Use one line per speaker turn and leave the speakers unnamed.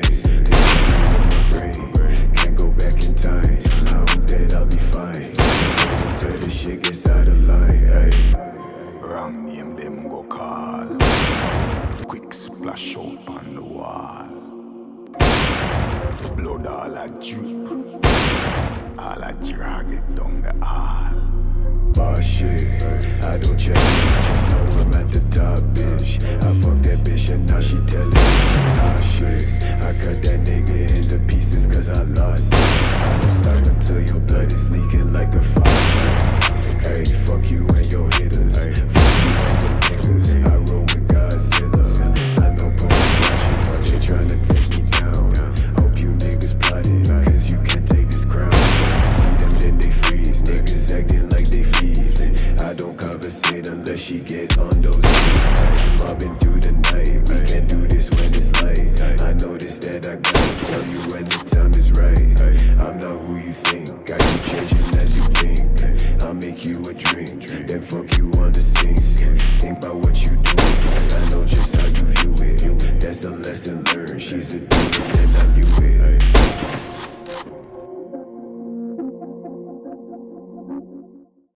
days. It's in my brain, can't go back in time. I hope that I'll be fine. Just wait until this shit gets out of line, ayy.
Wrong name them go call. Quick splash out on the wall. Blood all a drip. All a drag it down the hall.
Boss shit, I don't check it, just know I'm at the top, bitch. I fuck that bitch and now she tellin' me she nauseous.